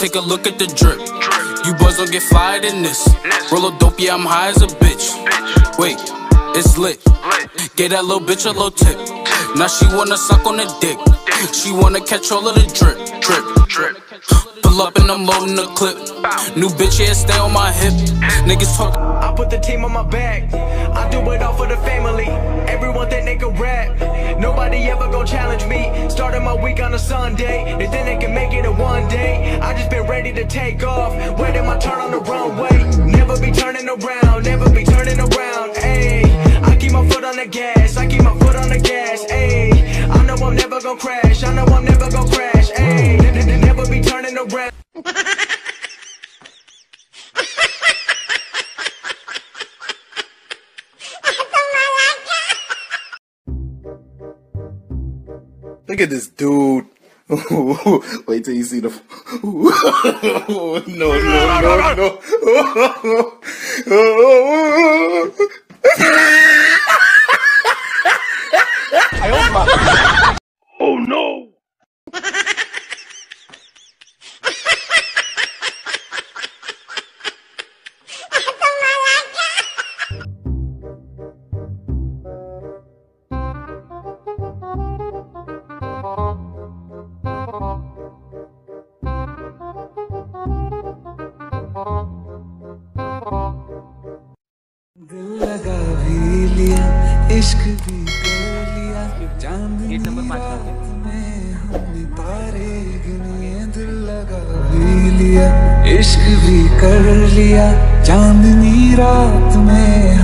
Take a look at the drip. You boys don't get fired in this. Roll a dope, yeah, I'm high as a bitch. Wait, it's lit. Gave that little bitch a little tip. Now she wanna suck on the dick. She wanna catch all of the drip, drip, drip. Pull up and I'm loading the clip. New bitch, yeah, stay on my hip. Niggas talk. I put the team on my back. I do it all for the family. Everyone think they can rap. Nobody ever gon' challenge me. Started my week on a Sunday. They think they can make it in one day. I just been ready to take off. Waiting my turn on the runway. Never be turning around. Never be turning around. Ayy, I keep my foot on the gas. I keep my foot on the gas. Ayy, I know I'm never gon' crash. I know I'm never gon' crash. Ayy, never be turning around. Look at this dude. Wait till you see the. No. Oh no. दिल लगा भी लिया, इश्क भी कर लिया, चांदनी रात में हमने तारे गिने। दिल लगा भी लिया, इश्क भी कर लिया, चांदनी रात में